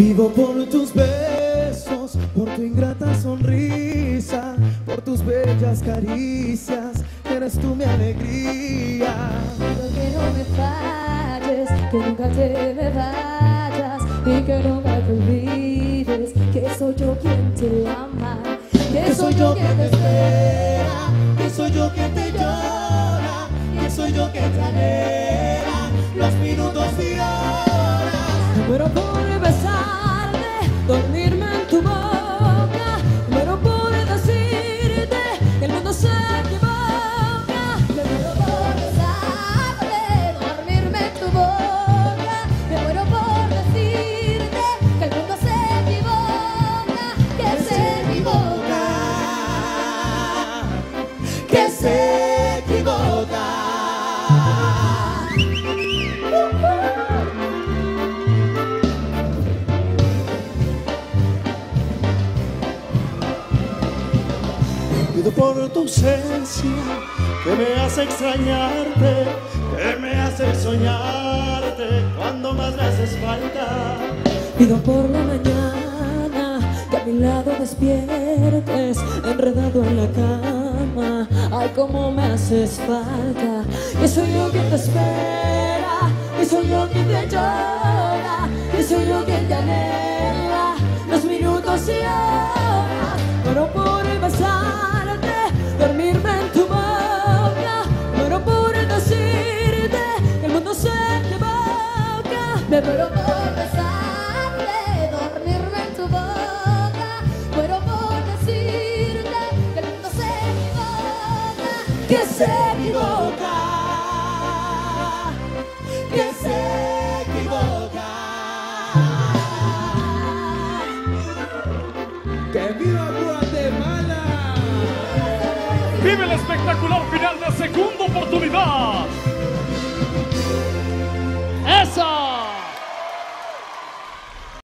Vivo por tus besos, por tu ingrata sonrisa, por tus bellas caricias, eres tú mi alegría. Quiero que no me falles, que nunca te me vayas y que nunca te olvides que soy yo quien te ama, que soy yo quien te espera, que soy yo quien te llora, que soy yo quien te anhela los minutos y horas. Muero por besarte, dormirme en tu boca, muero por decirte que el mundo se equivoca. Me muero por besarte, dormirme en tu boca, me muero por decirte que el mundo se equivoca, que se equivoca, que se equivoca. Pido por tu ausencia, que me hace extrañarte, que me hace soñarte cuando más me haces falta. Pido por la mañana que a mi lado despiertes, enredado en la cama. Ay, cómo me haces falta. Que soy yo quien te espera, que soy yo quien te llora, que soy yo quien te anhela los minutos y horas. Muero por besarte, dormirme en tu boca, muero por decirte que el mundo se equivoca. Me muero por besarte, dormirme en tu boca, muero por decirte que el mundo se equivoca, Que se equivoca, que se equivoca. ¡Que viva Guatemala! Vive el espectacular final de segunda oportunidad.